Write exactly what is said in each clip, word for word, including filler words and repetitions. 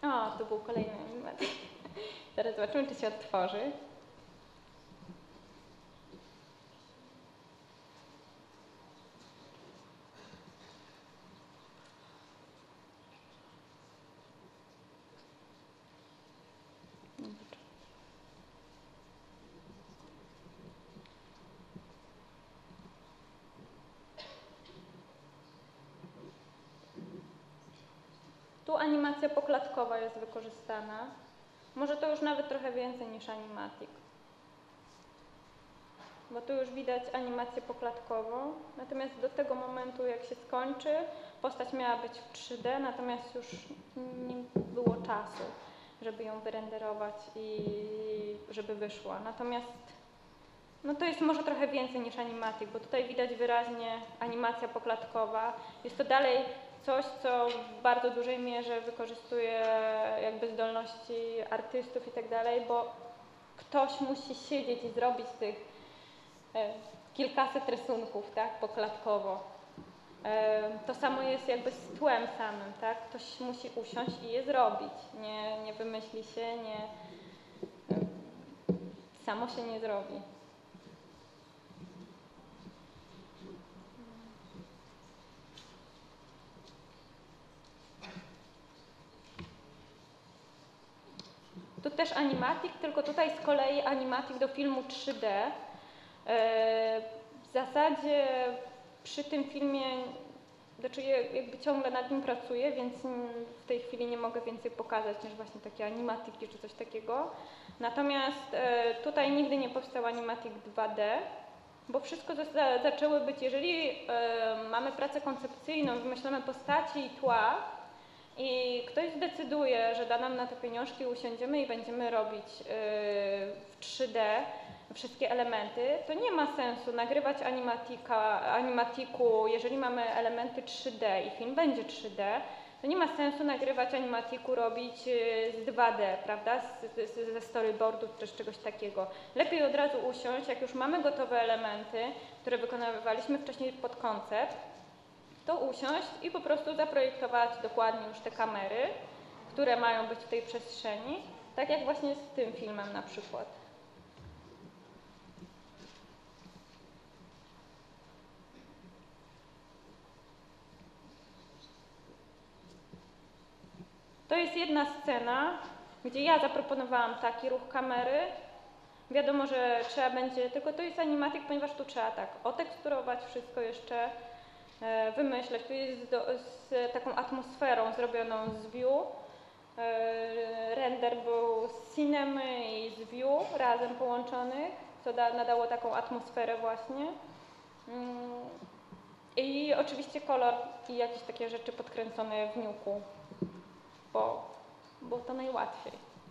O, to był kolejny animatik. Teraz zobaczymy, czy się odtworzy. Tu animacja poklatkowa jest wykorzystana. Może to już nawet trochę więcej niż animatik. Bo tu już widać animację poklatkową. Natomiast do tego momentu, jak się skończy, postać miała być w trzy D, natomiast już nie było czasu, żeby ją wyrenderować i żeby wyszła. Natomiast no to jest może trochę więcej niż animatik, bo tutaj widać wyraźnie animacja poklatkowa. Jest to dalej coś, co w bardzo dużej mierze wykorzystuje jakby zdolności artystów i tak dalej, bo ktoś musi siedzieć i zrobić tych e, kilkaset rysunków, tak, poklatkowo. E, to samo jest jakby z tłem samym, tak? Ktoś musi usiąść i je zrobić. Nie, nie wymyśli się, nie, e, samo się nie zrobi. Tu też animatik, tylko tutaj z kolei animatik do filmu trzy D. W zasadzie przy tym filmie, znaczy jakby ciągle nad nim pracuję, więc w tej chwili nie mogę więcej pokazać niż właśnie takie animatiki czy coś takiego. Natomiast tutaj nigdy nie powstał animatik dwa D, bo wszystko zaczęły być, jeżeli mamy pracę koncepcyjną, wymyślamy postaci i tła, i ktoś zdecyduje, że da nam na te pieniążki, usiądziemy i będziemy robić yy, w trzy D wszystkie elementy, to nie ma sensu nagrywać animatika, animatiku, jeżeli mamy elementy trzy D i film będzie trzy D, to nie ma sensu nagrywać animatiku, robić yy, z dwa D, prawda, z, z, ze storyboardów czy z czegoś takiego. Lepiej od razu usiąść, jak już mamy gotowe elementy, które wykonywaliśmy wcześniej pod koncept, to usiąść i po prostu zaprojektować dokładnie już te kamery, które mają być w tej przestrzeni, tak jak właśnie z tym filmem na przykład. To jest jedna scena, gdzie ja zaproponowałam taki ruch kamery. Wiadomo, że trzeba będzie, tylko to jest animatik, ponieważ tu trzeba tak oteksturować wszystko jeszcze, wymyśleć. Tu jest do, z taką atmosferą zrobioną z view. Render był z cinemy i z view razem połączonych, co da, nadało taką atmosferę właśnie. I oczywiście kolor i jakieś takie rzeczy podkręcone w Nuke'u, bo, bo to najłatwiej.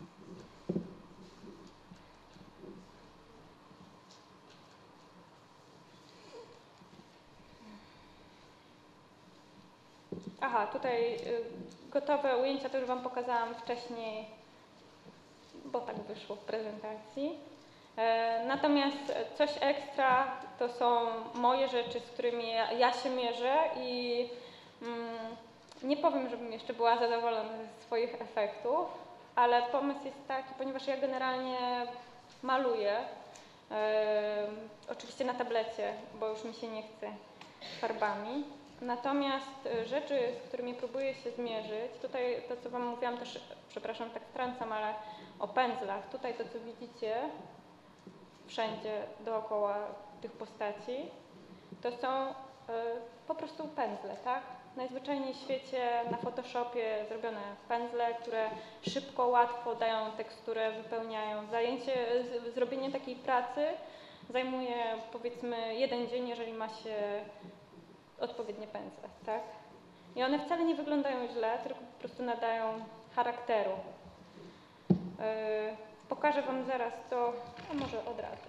Aha, tutaj y, gotowe ujęcia, to już Wam pokazałam wcześniej, bo tak wyszło w prezentacji. E, natomiast coś ekstra to są moje rzeczy, z którymi ja, ja się mierzę i mm, nie powiem, żebym jeszcze była zadowolona ze swoich efektów, ale pomysł jest taki, ponieważ ja generalnie maluję, e, oczywiście na tablecie, bo już mi się nie chce farbami. Natomiast rzeczy, z którymi próbuję się zmierzyć, tutaj to, co Wam mówiłam też, przepraszam, tak wtrącam, ale o pędzlach. Tutaj to, co widzicie wszędzie dookoła tych postaci, to są y, po prostu pędzle, tak? Najzwyczajniej w świecie na Photoshopie zrobione pędzle, które szybko, łatwo dają teksturę, wypełniają. Zajęcie, z, zrobienie takiej pracy zajmuje powiedzmy jeden dzień, jeżeli ma się odpowiednie pędzle, tak? I one wcale nie wyglądają źle, tylko po prostu nadają charakteru. Yy, pokażę Wam zaraz to, a może od razu.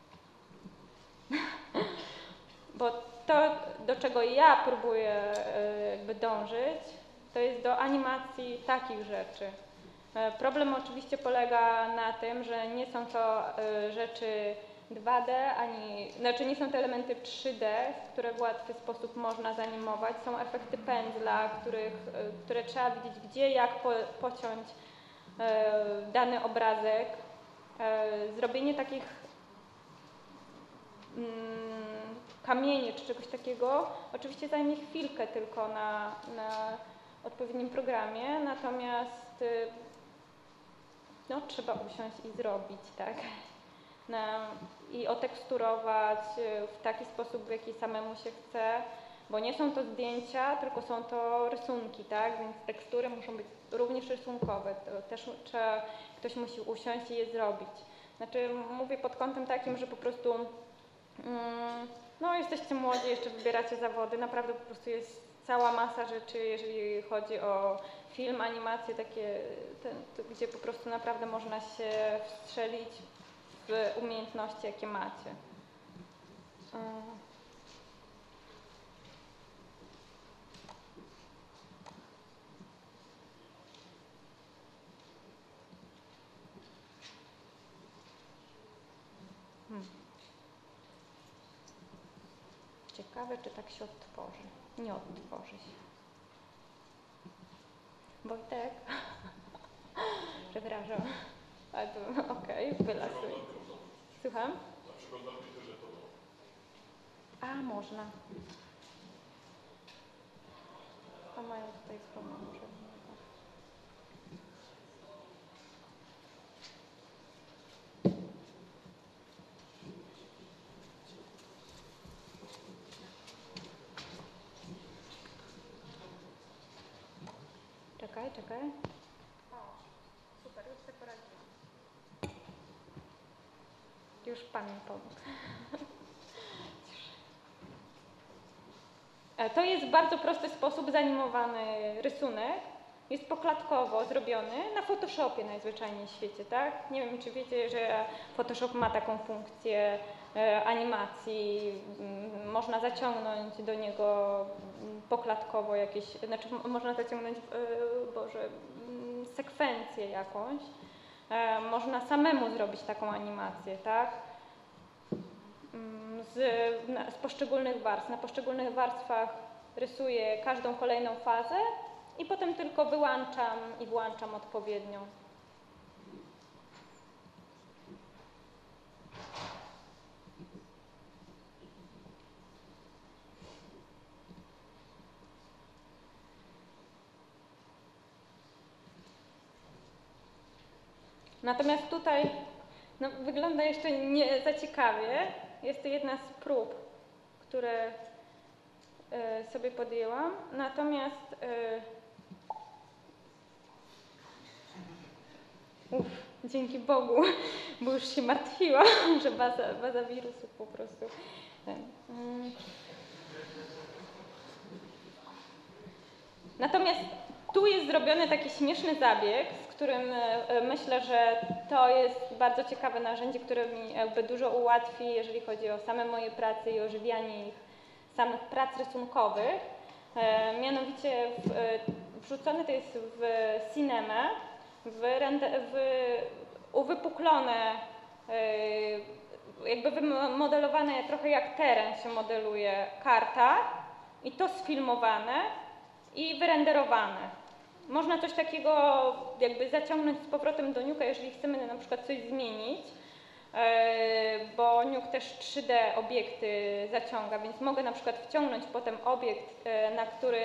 Bo to, do czego ja próbuję yy, jakby dążyć, to jest do animacji takich rzeczy. Yy, problem oczywiście polega na tym, że nie są to yy, rzeczy dwa D, ani, znaczy nie są to elementy trzy D, które w łatwy sposób można zanimować. Są efekty pędzla, których, które trzeba widzieć gdzie, jak po, pociąć e, dany obrazek. E, zrobienie takich mm, kamieni czy czegoś takiego oczywiście zajmie chwilkę tylko na, na odpowiednim programie, natomiast no, trzeba usiąść i zrobić, tak? Na, i oteksturować w taki sposób, w jaki samemu się chce, bo nie są to zdjęcia, tylko są to rysunki, tak? Więc tekstury muszą być również rysunkowe. To też trzeba, ktoś musi usiąść i je zrobić. Znaczy mówię pod kątem takim, że po prostu mm, no jesteście młodzi, jeszcze wybieracie zawody, naprawdę po prostu jest cała masa rzeczy, jeżeli chodzi o film, animacje takie, ten, to, gdzie po prostu naprawdę można się wstrzelić w umiejętności, jakie macie. Hmm. Ciekawe, czy tak się odtworzy. Nie odtworzy się. Wojtek? Przepraszam. Okej, okay, wylasuj. Słucham? Na przykład na Twitterze to było. A, można. A mają tutaj chroma może. Czekaj, czekaj. O, super, już sobie poradziłam. Już Pan mi pomógł. To jest w bardzo prosty sposób zanimowany rysunek. Jest poklatkowo zrobiony na Photoshopie najzwyczajniej w świecie, tak? Nie wiem, czy wiecie, że Photoshop ma taką funkcję e, animacji. M, można zaciągnąć do niego poklatkowo jakieś, znaczy można zaciągnąć, e, Boże, m, sekwencję jakąś. E, można samemu zrobić taką animację, tak? Z, na, z poszczególnych warstw. Na poszczególnych warstwach rysuję każdą kolejną fazę i potem tylko wyłączam i włączam odpowiednią. Natomiast tutaj no, wygląda jeszcze nie za ciekawie. Jest to jedna z prób, które y, sobie podjęłam. Natomiast y, uf, dzięki Bogu, bo już się martwiłam, że baza, baza wirusów po prostu. Ten, y. Natomiast tu jest zrobiony taki śmieszny zabieg, z którym myślę, że to jest bardzo ciekawe narzędzie, które mi jakby dużo ułatwi, jeżeli chodzi o same moje prace i ożywianie ich samych prac rysunkowych. E, mianowicie w, wrzucony to jest w Cinemę, w, w uwypuklone, e, jakby wymodelowane trochę jak teren się modeluje karta i to sfilmowane i wyrenderowane. Można coś takiego jakby zaciągnąć z powrotem do Nuke'a, jeżeli chcemy na przykład coś zmienić, bo Nuke też trzy D obiekty zaciąga, więc mogę na przykład wciągnąć potem obiekt, na który,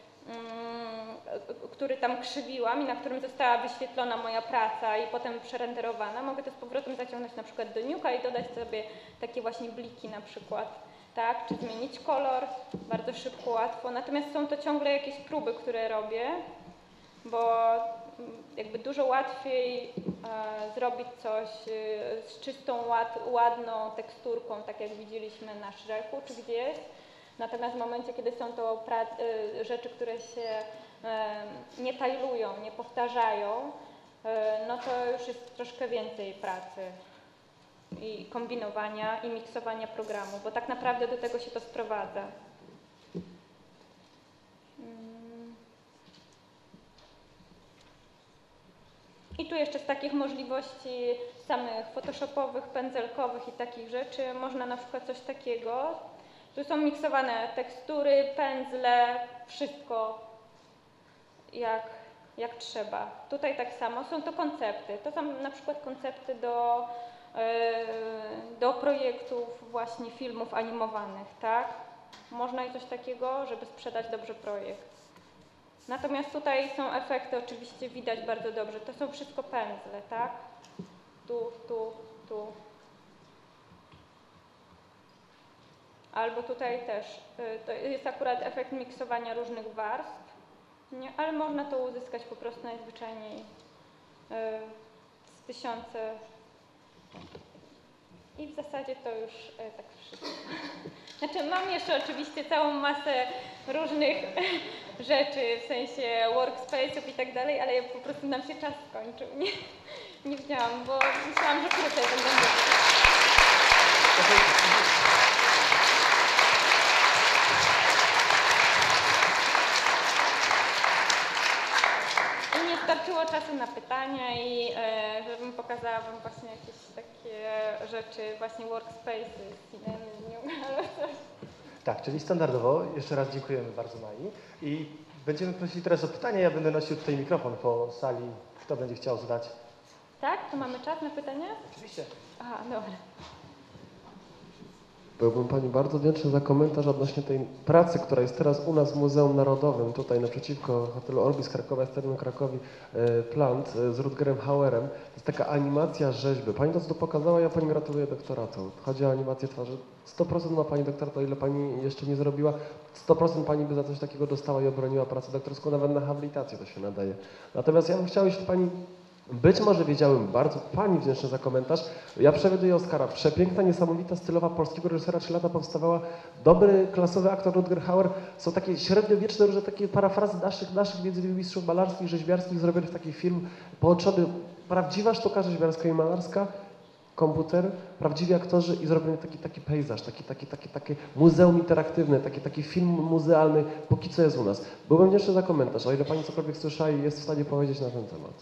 który tam krzywiłam i na którym została wyświetlona moja praca i potem przerenderowana. Mogę to z powrotem zaciągnąć na przykład do Nuke'a i dodać sobie takie właśnie bliki na przykład. Tak, czy zmienić kolor, bardzo szybko, łatwo. Natomiast są to ciągle jakieś próby, które robię, bo jakby dużo łatwiej e, zrobić coś e, z czystą, ład, ładną teksturką, tak jak widzieliśmy na Shreku czy gdzieś. Natomiast w momencie, kiedy są to pra, e, rzeczy, które się e, nie tajlują, nie powtarzają, e, no to już jest troszkę więcej pracy i kombinowania i miksowania programu, bo tak naprawdę do tego się to sprowadza. I I tu jeszcze z takich możliwości samych photoshopowych, pędzelkowych i takich rzeczy można na przykład coś takiego. Tu są miksowane tekstury, pędzle, wszystko jak, jak trzeba. Tutaj tak samo, są to koncepty. To są na przykład koncepty do, yy, do projektów właśnie filmów animowanych, tak? Można i coś takiego, żeby sprzedać dobrze projekt. Natomiast tutaj są efekty, oczywiście widać bardzo dobrze. To są wszystko pędzle, tak? Tu, tu, tu. Albo tutaj też. To jest akurat efekt miksowania różnych warstw, nie? Ale można to uzyskać po prostu najzwyczajniej z tysiące. I w zasadzie to już tak wszystko. Znaczy mam jeszcze oczywiście całą masę różnych rzeczy, w sensie workspace'ów i tak dalej, ale po prostu nam się czas skończył. Nie, nie wiedziałam, bo myślałam, że krócej będę mówić. I nie starczyło czasu na pytania i e, żebym pokazała wam właśnie jakieś takie rzeczy, właśnie workspace'y, Selenium albo coś. Tak, czyli standardowo. Jeszcze raz dziękujemy bardzo Mai. I będziemy prosili teraz o pytania. Ja będę nosił tutaj mikrofon po sali. Kto będzie chciał zadać? Tak? To mamy czas na pytania? Oczywiście. Aha, dobra. Byłbym Pani bardzo wdzięczny za komentarz odnośnie tej pracy, która jest teraz u nas w Muzeum Narodowym, tutaj naprzeciwko hotelu Orbis Krakowa, Stadion Krakowi, Plant z Rutgerem Hauerem. To jest taka animacja rzeźby. Pani to, co to pokazała, ja Pani gratuluję doktoratu. Chodzi o animację twarzy. sto procent ma Pani doktorat, o ile Pani jeszcze nie zrobiła. sto procent Pani by za coś takiego dostała i obroniła pracę doktorską, nawet na habilitację to się nadaje. Natomiast ja bym chciał, jeśli Pani być może wiedziałem, bardzo Pani wdzięczny za komentarz. Ja przewiduję Oscara. Przepiękna, niesamowita, stylowa polskiego reżysera. Trzy lata powstawała. Dobry, klasowy aktor Rutger Hauer. Są takie średniowieczne, różne takie parafrazy naszych, naszych między innymi mistrzów malarskich, rzeźbiarskich, zrobiony taki film połączony. Prawdziwa sztuka rzeźbiarska i malarska, komputer, prawdziwi aktorzy i zrobiony taki, taki pejzaż, taki, taki, taki, taki muzeum interaktywne, taki, taki film muzealny, póki co jest u nas. Byłbym wdzięczny za komentarz, o ile Pani cokolwiek słyszała i jest w stanie powiedzieć na ten temat.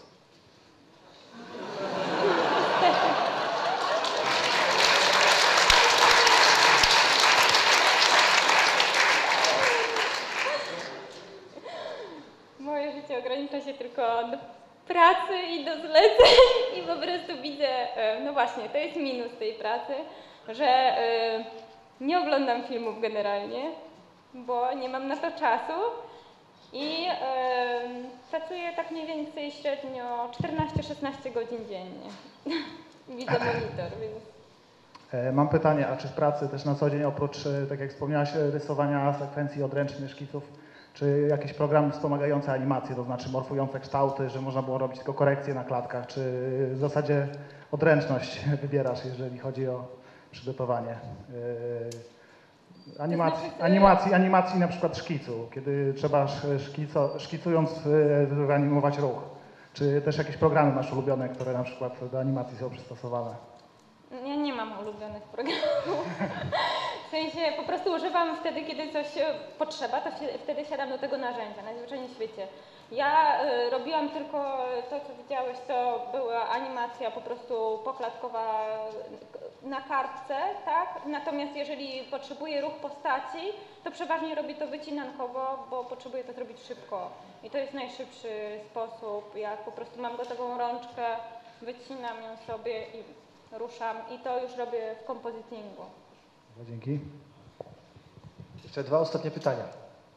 Moje życie ogranicza się tylko do pracy i do zleceń i po prostu widzę, no właśnie, to jest minus tej pracy, że nie oglądam filmów generalnie, bo nie mam na to czasu i pracuję tak mniej więcej średnio czternaście szesnaście godzin dziennie. Widzę monitor, więc... Mam pytanie, a czy w pracy też na co dzień oprócz, tak jak wspomniałaś, rysowania sekwencji odręcznych, szkiców, czy jakieś programy wspomagające animację, to znaczy morfujące kształty, że można było robić tylko korekcje na klatkach, czy w zasadzie odręczność wybierasz, jeżeli chodzi o przygotowanie yy, animacji, animacji, animacji na przykład szkicu, kiedy trzeba szkico, szkicując yy, wyanimować ruch, czy też jakieś programy masz ulubione, które na przykład do animacji są przystosowane? Ja nie mam ulubionych programów. W sensie po prostu używam wtedy, kiedy coś potrzeba, to się, wtedy siadam do tego narzędzia, najzwyczajniej w świecie. Ja y, robiłam tylko to, co widziałeś, to była animacja po prostu poklatkowa na kartce, tak? Natomiast jeżeli potrzebuję ruch postaci, to przeważnie robię to wycinankowo, bo potrzebuję to zrobić szybko. I to jest najszybszy sposób, jak po prostu mam gotową rączkę, wycinam ją sobie i ruszam i to już robię w compositingu. Dzięki. Jeszcze dwa ostatnie pytania.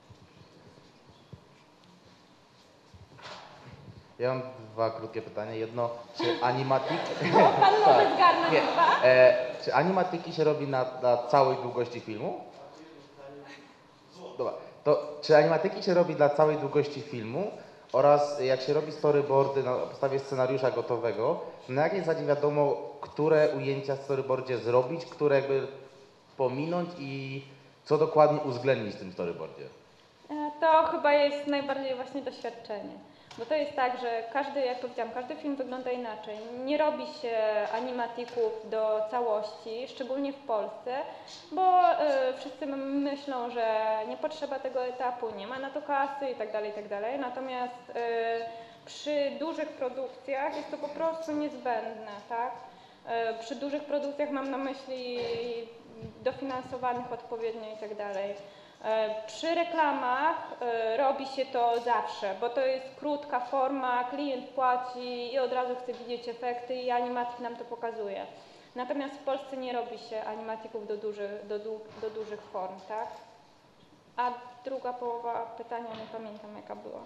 Ja mam dwa krótkie pytania. Jedno, czy animatik... O, pan może zgarnąć Nie. chyba? E, czy animatiki się robi na, na całej długości filmu? Dobra. To czy animatyki się robi dla całej długości filmu oraz jak się robi storyboardy na podstawie scenariusza gotowego, na jakiej zasadzie wiadomo, które ujęcia w storyboardzie zrobić, które jakby pominąć i co dokładnie uwzględnić w tym storyboardzie? To chyba jest najbardziej właśnie doświadczenie. Bo to jest tak, że każdy, jak powiedziałam, każdy film wygląda inaczej. Nie robi się animatików do całości, szczególnie w Polsce, bo y, wszyscy myślą, że nie potrzeba tego etapu, nie ma na to kasy i tak dalej, i tak dalej. Natomiast y, przy dużych produkcjach jest to po prostu niezbędne, tak? E, Przy dużych produkcjach mam na myśli dofinansowanych odpowiednio i tak dalej. E, Przy reklamach e, robi się to zawsze, bo to jest krótka forma, klient płaci i od razu chce widzieć efekty i animatik nam to pokazuje. Natomiast w Polsce nie robi się animatików do dużych, do, du, do dużych form, tak? A druga połowa pytania nie pamiętam jaka była.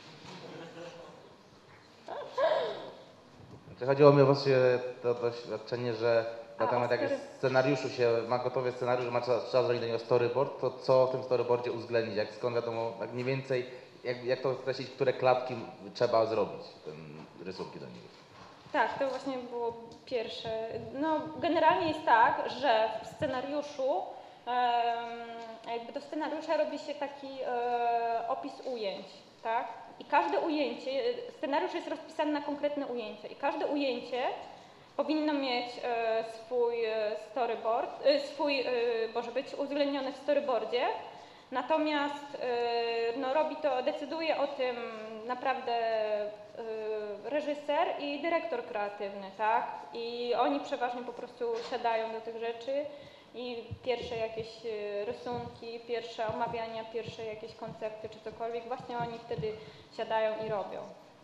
Czy chodziło mi właśnie to doświadczenie, że na A, temat o jak story- w scenariuszu się ma gotowy scenariusz, ma trzeba, trzeba zrobić do niego storyboard, to co w tym storyboardzie uwzględnić? Jak skąd wiadomo, tak mniej więcej, jak, jak to określić, które klatki trzeba zrobić, ten rysunki do niego? Tak, to właśnie było pierwsze. No, generalnie jest tak, że w scenariuszu, em, jakby do scenariusza robi się taki e, opis ujęć, tak? I każde ujęcie, scenariusz jest rozpisany na konkretne ujęcie i każde ujęcie powinno mieć e, swój e, storyboard, e, swój, e, może być uwzględniony w storyboardzie. Natomiast e, no, robi to, decyduje o tym naprawdę e, reżyser i dyrektor kreatywny, tak? I oni przeważnie po prostu siadają do tych rzeczy i pierwsze jakieś e, rysunki, pierwsze omawiania, pierwsze jakieś koncepty czy cokolwiek, właśnie oni wtedy siadają i robią.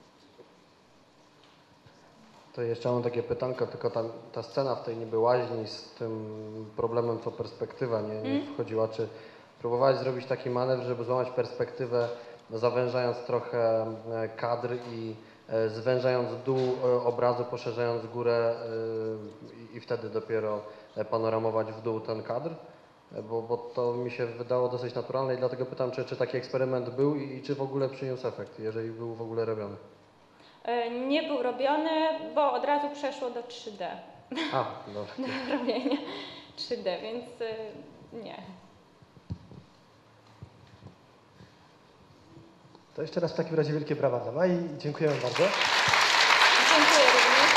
To jeszcze mam takie pytanko, tylko ta, ta scena w tej niby łaźni z tym problemem, co perspektywa nie, nie Mm. wchodziła. Czy próbowałeś zrobić taki manewr, żeby złamać perspektywę, zawężając trochę e, kadr i e, zwężając dół e, obrazu, poszerzając górę e, i, i wtedy dopiero e, panoramować w dół ten kadr? E, Bo, bo to mi się wydało dosyć naturalne i dlatego pytam, czy, czy taki eksperyment był i, i czy w ogóle przyniósł efekt, jeżeli był w ogóle robiony. E, Nie był robiony, bo od razu przeszło do trzy D, A, dobra. do robienia trzy D, więc e, nie. To jeszcze raz w takim razie wielkie brawa dla Mai i dziękujemy bardzo. Dziękuję również.